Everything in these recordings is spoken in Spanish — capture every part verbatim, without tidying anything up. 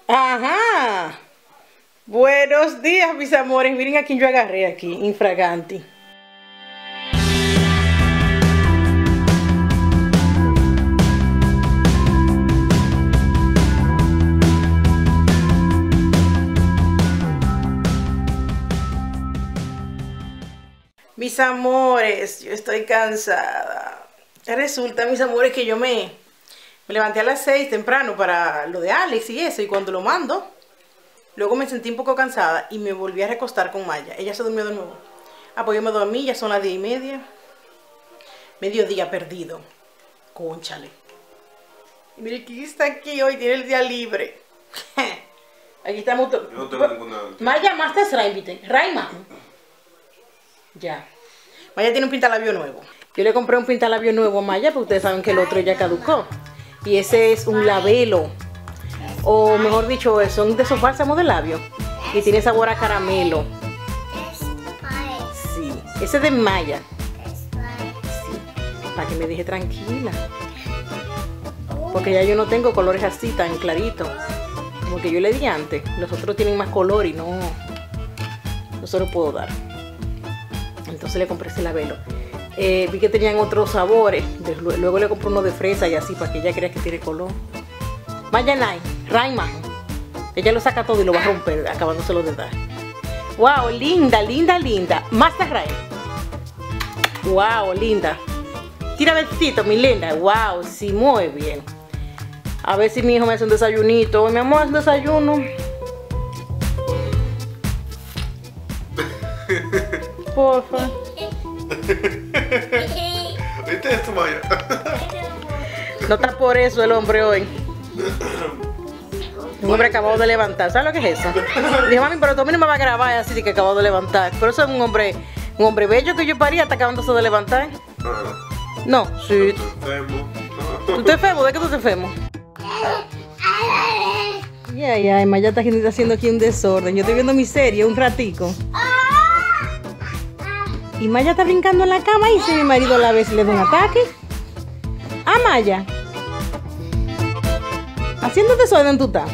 Ajá. Buenos días, mis amores. Miren a quién yo agarré aquí, infraganti. Mis amores, yo estoy cansada. Resulta, mis amores, que yo me, me levanté a las seis temprano para lo de Alex y eso. Y cuando lo mando, luego me sentí un poco cansada y me volví a recostar con Maya. Ella se durmió de nuevo. Ah, pues yo me dormí, ya son las diez y media. Mediodía perdido. Cónchale. Y mire, ¿quién está aquí hoy? Tiene el día libre. Aquí estamos todos. Yo no tengo ninguna. Maya, más te Raimite. Raima. Ya. Maya tiene un pintalabio nuevo. Yo le compré un pintalabio nuevo a Maya, porque ustedes saben que el otro ya caducó. Y ese es un labelo. O mejor dicho, son de esos bálsamos de labio. Y tiene sabor a caramelo. Sí. Ese es de Maya. Sí. Para que me deje tranquila. Porque ya yo no tengo colores así tan claritos. Como que yo le di antes. Los otros tienen más color y no. No se lo puedo dar. Entonces le compré ese labelo. Eh, vi que tenían otros sabores. Luego le compré uno de fresa y así para que ella crea que tiene color. Maya Nai, Raima. Ella lo saca todo y lo va a romper, acabándoselo de dar. Wow, linda, linda, linda. Master Ray. Wow, linda. Tira besito, mi linda. Wow, sí, muy bien. A ver si mi hijo me hace un desayunito. Mi amor, haz un desayuno. Porfa. ¿Viste esto, Maya? No está por eso el hombre hoy. Un hombre acabado de levantar. ¿Sabes lo que es eso? Dijo, mami, pero tú a mí no me vas a grabar así de que acabado de levantar. Pero eso es un hombre, un hombre bello que yo paría, está acabándose de levantar. No, sí. ¿Tú te enfermo? ¿De qué tú te enfermo? Ya, ya, Maya está haciendo aquí un desorden. Yo estoy viendo mi serie un ratico. Y Maya está brincando en la cama y si mi marido la ve si le da un ataque. Ah, Maya. Haciendo desorden tú estás.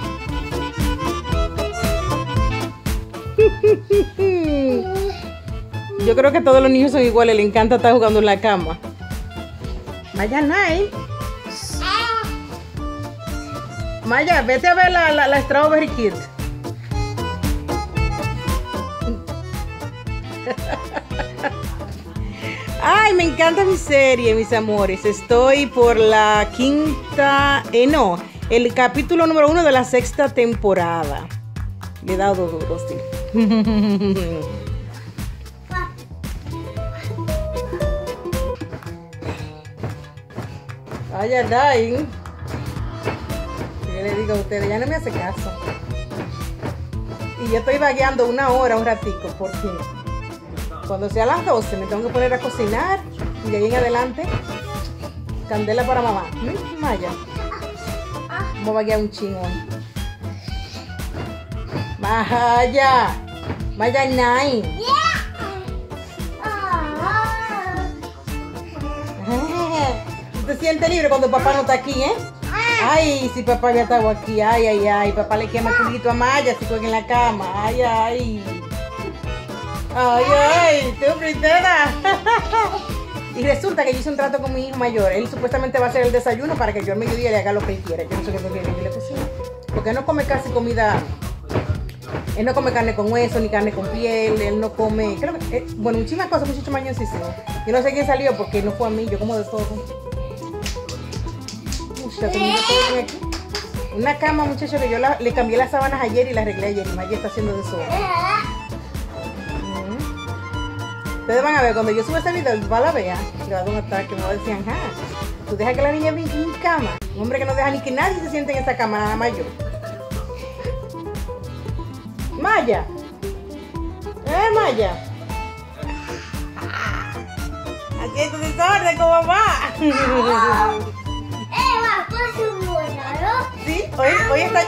Yo creo que todos los niños son iguales, le encanta estar jugando en la cama. Maya Nai. Maya, vete a ver la, la, la Strawberry Kids. Ay, me encanta mi serie, mis amores. Estoy por la quinta, eh, no, el capítulo número uno de la sexta temporada. Le he dado dos duros, sí. Vaya, Dai. Yo le digo a ustedes, ya no me hace caso. Y yo estoy vagueando una hora, un ratico, porque cuando sea las doce me tengo que poner a cocinar y de ahí en adelante, candela para mamá. ¿Mm? Maya. Vamos a vaguear un chingón. Maya. Maya Nai. ¿Tú te sientes libre cuando papá no está aquí, eh? Ay, si papá había estado aquí. Ay, ay, ay. Papá le quema el culito a Maya si juega en la cama. Ay, ay. Ay, ay, tú, princesa. Y resulta que yo hice un trato con mi hijo mayor. Él supuestamente va a hacer el desayuno para que yo al mediodía le haga lo que él quiera. Yo no sé qué quiere que yo le cocine. Porque él no come casi comida. Él no come carne con hueso ni carne con piel. Él no come. Creo que, eh, bueno, muchísimas cosas, muchachos mañosísimos. Yo no sé quién salió porque no fue a mí. Yo como de todo. Muchachos, todo bien aquí. Una cama, muchachos, que yo la, le cambié las sábanas ayer y la arreglé ayer. Y Maya está haciendo de eso. Ustedes van a ver, cuando yo suba ese video, va a la vea, le va a dar un ataque, me va a decir, ajá, tú dejas que la niña brinque en mi cama. Un hombre que no deja ni que nadie se siente en esa cama, nada más yo. Maya. Eh, Maya. Aquí es tu desorden con mamá. Sí, hoy, hoy está...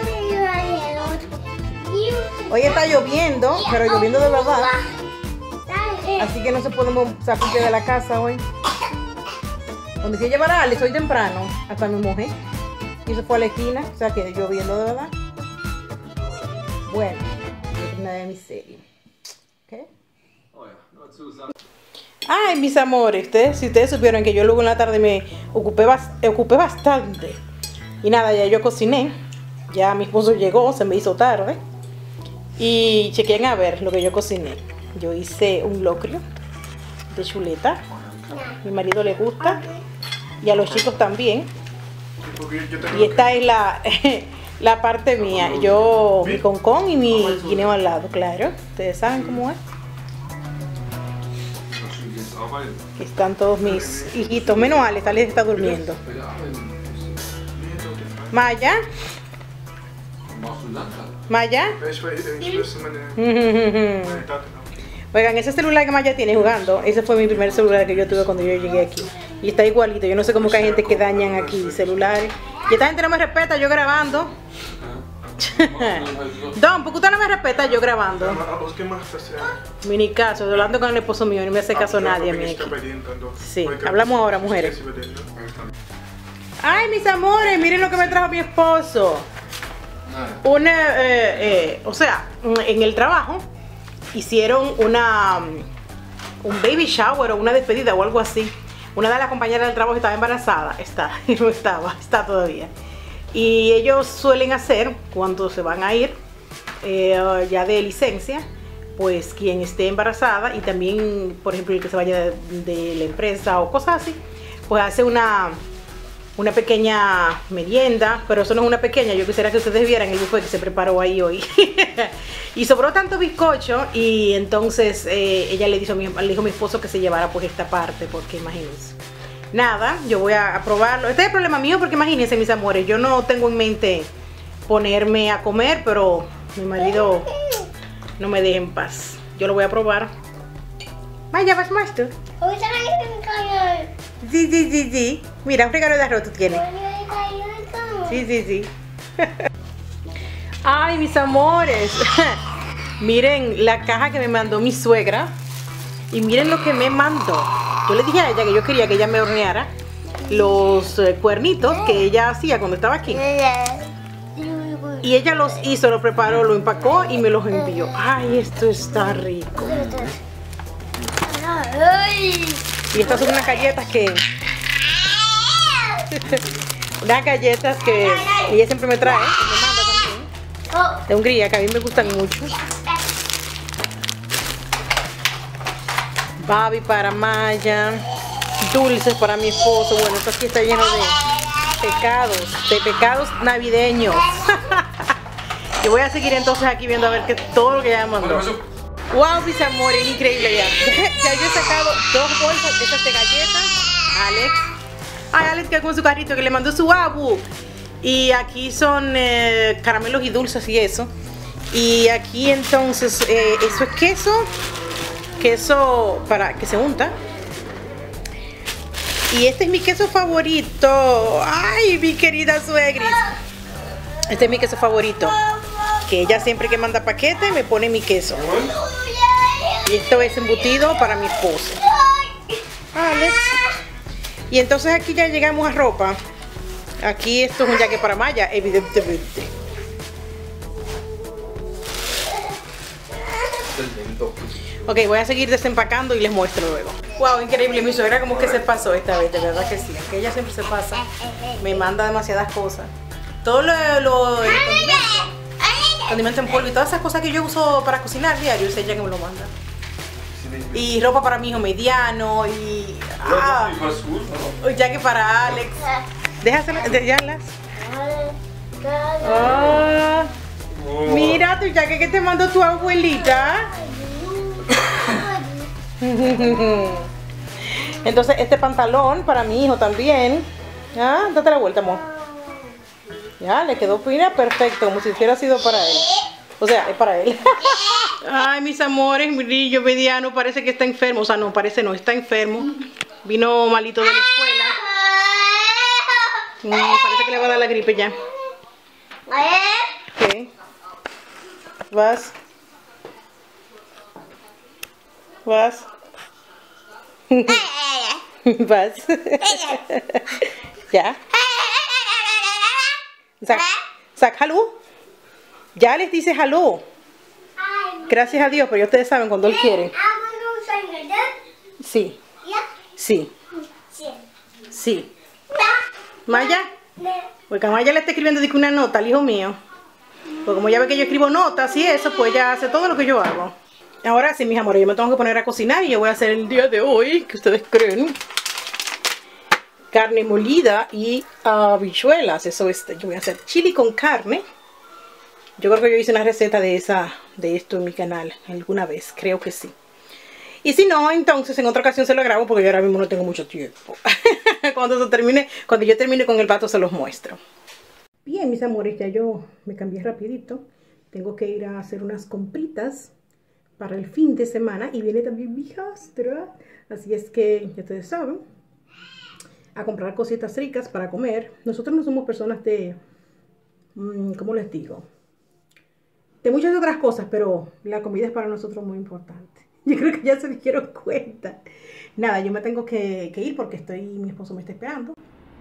Hoy está lloviendo, pero lloviendo de verdad. Así que no se podemos sacar de la casa hoy. Cuando fui a llevar a Alex hoy temprano, hasta mi mujer, y se fue a la esquina, o sea que lloviendo de verdad. Bueno, voy a terminar de mi serie. ¿Okay? Ay, mis amores, ustedes, si ustedes supieron que yo luego en la tarde me ocupé, bas ocupé bastante. Y nada, ya yo cociné. Ya mi esposo llegó, se me hizo tarde. Y chequen a ver lo que yo cociné. Yo hice un locrio de chuleta. A mi marido le gusta. Y a los chicos también. Y esta es la, la parte mía. Yo, mi concón y mi guineo al lado, claro. Ustedes saben cómo es. Aquí están todos mis hijitos. Menos Alex, Alex está durmiendo. Maya. Maya. Oigan, ese celular que Maya tiene jugando, ese fue mi primer celular que yo tuve cuando yo llegué aquí. Y está igualito. Yo no sé cómo que hay gente que dañan aquí celulares. Y esta gente no me respeta, yo grabando. Don, ¿por qué usted no me respeta yo grabando? Mini caso, hablando con el esposo mío, no me hace caso nadie a mí aquí. Sí, hablamos ahora, mujeres. Ay, mis amores, miren lo que me trajo mi esposo. Una, eh, eh, o sea, en el trabajo hicieron una un baby shower o una despedida o algo así. Una de las compañeras del trabajo estaba embarazada, está, no estaba, está todavía. Y ellos suelen hacer, cuando se van a ir eh, ya de licencia, pues quien esté embarazada y también, por ejemplo, el que se vaya de, de la empresa o cosas así, pues hace una, una pequeña merienda, pero eso no es una pequeña, yo quisiera que ustedes vieran el buffet que se preparó ahí hoy. Y sobró tanto bizcocho y entonces eh, ella le dijo, a mi, le dijo a mi esposo que se llevara pues esta parte, porque imagínense. Nada, yo voy a, a probarlo. Este es el problema mío porque imagínense, mis amores, yo no tengo en mente ponerme a comer, pero mi marido no me deja en paz. Yo lo voy a probar. Maya, ¿vas más tú? Sí, sí, sí, sí. Mira, un regalo de arroz tú tienes. Sí, sí, sí. Ay, mis amores. Miren la caja que me mandó mi suegra. Y miren lo que me mandó. Yo le dije a ella que yo quería que ella me horneara los eh, cuernitos que ella hacía cuando estaba aquí. Y ella los hizo, los preparó, lo empacó y me los envió. Ay, esto está rico. Y estas son unas galletas que... unas galletas que ella siempre me trae, que me manda también. De Hungría, que a mí me gustan mucho. Babi para Maya, dulces para mi esposo. Bueno, esto aquí está lleno de pecados, de pecados navideños. Yo voy a seguir entonces aquí viendo a ver qué todo lo que ella me mandó. Wow, mis amores, increíble ya. Ya yo he sacado dos bolsas de estas de galletas. Alex. Ay, Alex que con su carrito que le mandó su abu. Y aquí son eh, caramelos y dulces y eso. Y aquí entonces, eh, eso es queso. Queso para que se unta. Y este es mi queso favorito. Ay, mi querida suegris. Este es mi queso favorito. Que ella siempre que manda paquete me pone mi queso. Y esto es embutido para mi esposo, Alex. Y entonces aquí ya llegamos a ropa. Aquí esto es un jaque para Maya, evidentemente. Ok, voy a seguir desempacando y les muestro luego. Wow, increíble, mi suegra como que se pasó esta vez, de verdad que sí. Aunque ella siempre se pasa, me manda demasiadas cosas. Todo lo, lo el condimento, condimento en polvo y todas esas cosas que yo uso para cocinar diario, es ella que me lo manda. Y ropa para mi hijo mediano y... Ah, ya que para Alex. Déjaselas, déjalas. Oh, mira tu jaque que te mandó tu abuelita. Entonces este pantalón para mi hijo también. Ah, date la vuelta, amor. Ya, le quedó fina, perfecto, como si hubiera sido para él. O sea, es para él. Ay, mis amores, mi niño mediano parece que está enfermo. O sea, no, parece no, está enfermo. Vino malito de la escuela. Mm, parece que le va a dar la gripe ya. ¿Qué? ¿Vas? ¿Vas? ¿Vas? ¿Ya? Sag, sag hallo. Ya les dice hello. Gracias a Dios, pero ya ustedes saben cuando él quiere. Sí. Sí. Sí. Maya. Porque a Maya le está escribiendo una nota al hijo mío. Pues como ya ve que yo escribo notas y eso, pues ella hace todo lo que yo hago. Ahora sí, mis amores, yo me tengo que poner a cocinar y yo voy a hacer el día de hoy, que ustedes creen, carne molida y habichuelas. Eso es, yo voy a hacer chili con carne. Yo creo que yo hice una receta de esa, de esto en mi canal alguna vez, creo que sí. Y si no, entonces en otra ocasión se lo grabo porque yo ahora mismo no tengo mucho tiempo. Cuando se termine, cuando yo termine con el plato se los muestro. Bien, mis amores, ya yo me cambié rapidito. Tengo que ir a hacer unas compritas para el fin de semana. Y viene también mi hijastra. Así es que, ya ustedes saben, a comprar cositas ricas para comer. Nosotros no somos personas de, ¿cómo les digo? De muchas otras cosas, pero la comida es para nosotros muy importante. Yo creo que ya se dieron cuenta. Nada, yo me tengo que, que ir porque estoy, mi esposo me está esperando.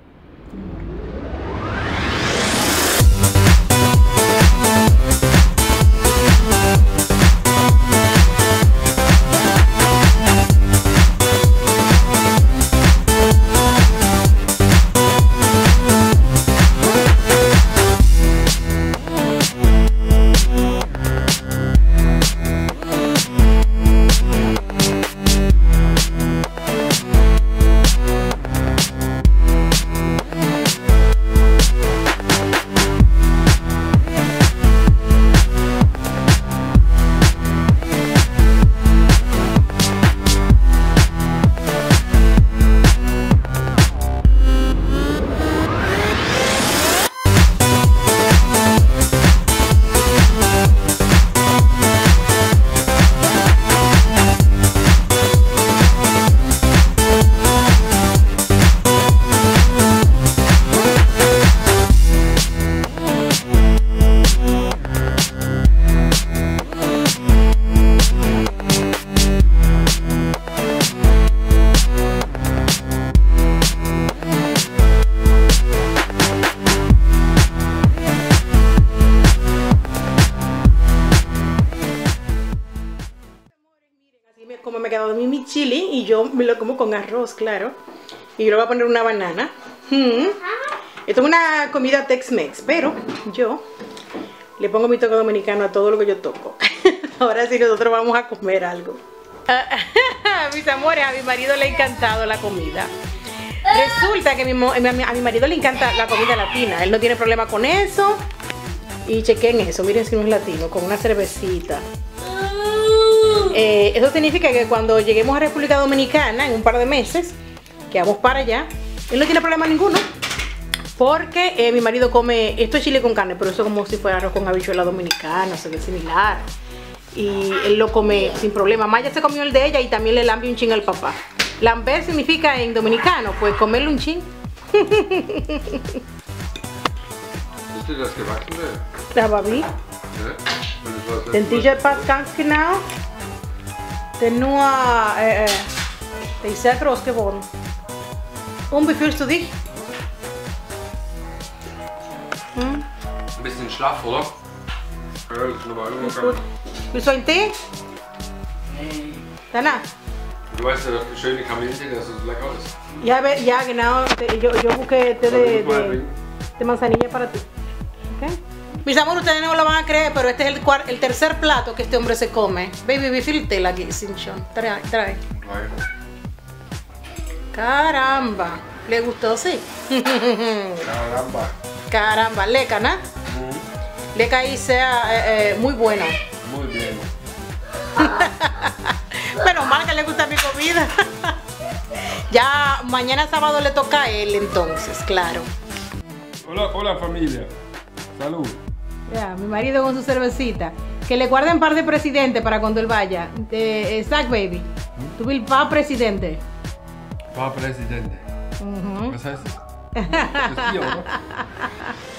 Como me ha quedado mi, mi chili y yo me lo como con arroz, claro. Y yo le voy a poner una banana. Hmm. Esto es una comida Tex-Mex, pero yo le pongo mi toque dominicano a todo lo que yo toco. Ahora sí nosotros vamos a comer algo. Mis amores, a mi marido le ha encantado la comida. Resulta que mi, a mi marido le encanta la comida latina. Él no tiene problema con eso. Y chequen eso, miren si no es latino, con una cervecita. Eh, eso significa que cuando lleguemos a República Dominicana en un par de meses, que vamos para allá, él no tiene problema ninguno, porque eh, mi marido come, esto es chile con carne, pero eso es como si fuera arroz con habichuela dominicana, se ve similar, y él lo come sin problema. Maya se comió el de ella y también le lambe un chin al papá. Lamber significa en dominicano, pues comerle un chin. Ist dir das gewachsen? La babi. Den T-Shirt ganz genau. Den nur, äh, der ist sehr groß geworden. Und wie fühlst du dich? Hm? Ein bisschen schlaff, oder? Ja, das ist normal umgegangen. Willst du einen Tee? Nee. Danach? Du weißt ja, dass die schöne Kamillentee, dass es lecker ist. Ja, ja genau. Yo, yo busqué té de, de, de manzanilla para ti. ¿Okay? Mis amores, ustedes no lo van a creer, pero este es el, cuar, el tercer plato que este hombre se come. Baby, bifiltela aquí, Sinchon. Trae, trae. Caramba. ¿Le gustó, sí? Caramba. Caramba, leca, ¿no? Mhm. Leca y sea eh, eh, muy bueno. Muy bien. Menos mal que le gusta mi comida. Ya mañana sábado le toca a él entonces, claro. Hola, hola familia. Salud. Ya, mi marido con su cervecita. Que le guarden par de presidente para cuando él vaya. Eh, Zach, baby. Tú vil pa presidente. Pa presidente. Uh-huh. Was heißt das? Das ist hier, oder?